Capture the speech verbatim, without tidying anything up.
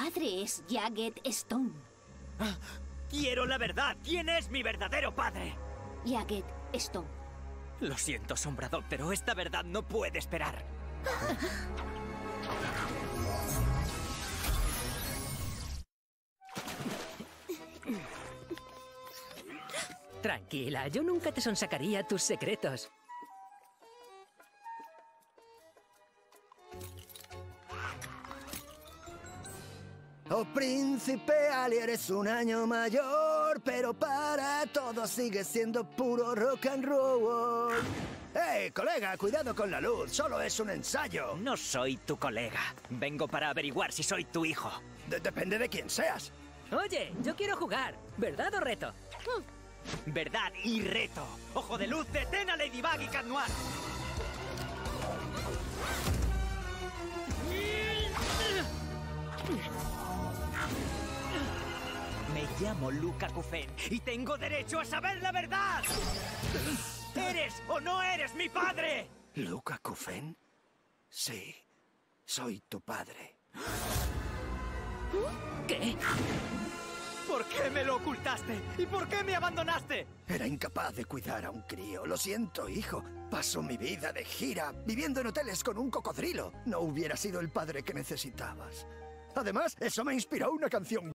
padre es Jagged Stone. Ah, ¡quiero la verdad! ¿Quién es mi verdadero padre? Jagged Stone. Lo siento, Sombrador, pero esta verdad no puede esperar. Tranquila, yo nunca te sonsacaría tus secretos. Oh, príncipe Ali, eres un año mayor, pero para todos sigue siendo puro rock and roll. ¡Hey, colega! Cuidado con la luz, solo es un ensayo. No soy tu colega. Vengo para averiguar si soy tu hijo. De- depende de quién seas. Oye, yo quiero jugar. ¿Verdad o reto? Verdad y reto. Ojo de luz, detén a Ladybug y Cat Noir. Me llamo Luca Cufen y tengo derecho a saber la verdad. ¿Eres o no eres mi padre? ¿Luca Cufen? Sí, soy tu padre. ¿Qué? ¿Por qué me lo ocultaste? ¿Y por qué me abandonaste? Era incapaz de cuidar a un crío. Lo siento, hijo. Paso mi vida de gira, viviendo en hoteles con un cocodrilo. No hubiera sido el padre que necesitabas. Además, eso me inspiró una canción